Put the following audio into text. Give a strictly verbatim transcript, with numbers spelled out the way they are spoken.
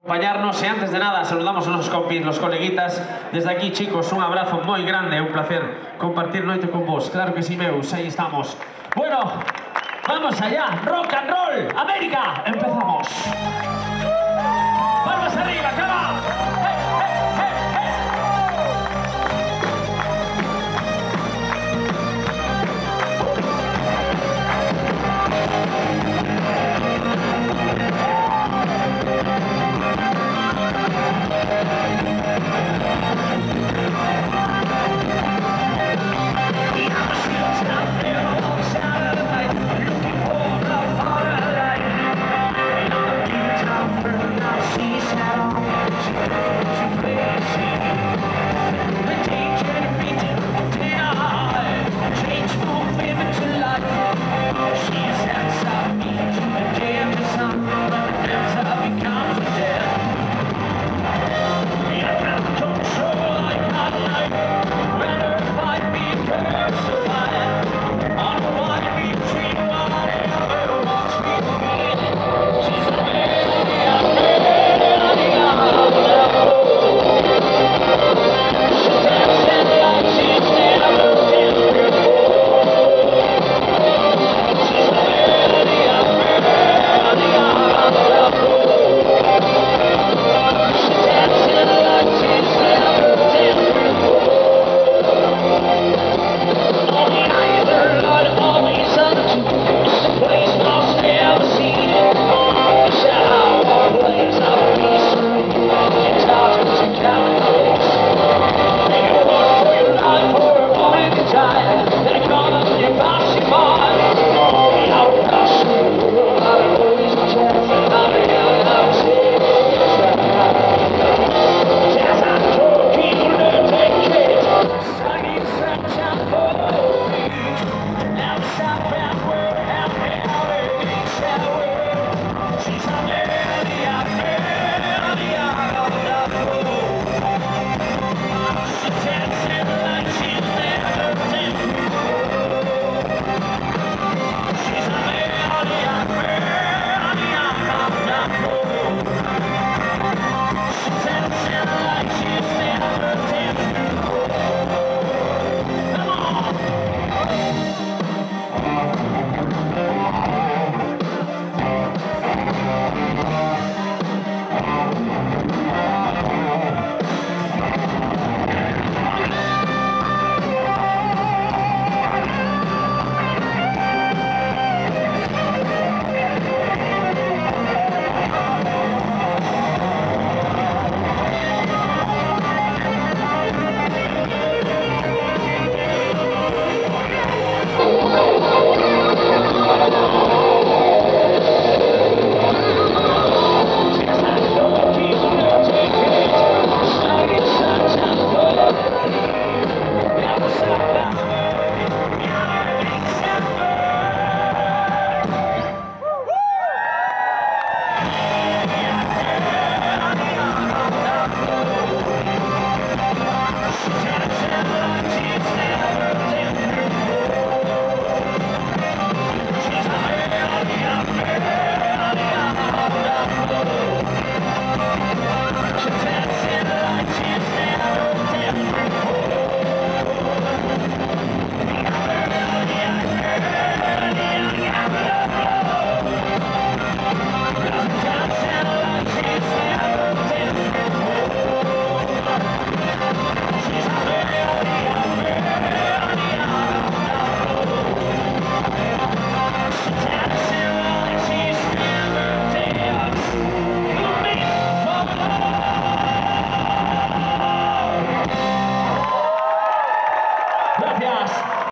acompañarnos. Y antes de nada saludamos a nosos compis, los coleguitas. Desde aquí, chicos, un abrazo moi grande, un placer compartir noite con vos. Claro que sí, meus, aí estamos. Bueno, vamos allá, rock and roll, América, empezamos. Palmas arriba, cama. Hey, hey, hey, hey.